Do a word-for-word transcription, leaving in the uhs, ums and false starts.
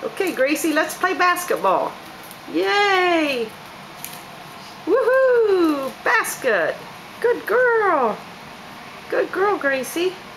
Okay, Gracie, let's play basketball. Yay! Woohoo! Basket! Good girl! Good girl, Gracie.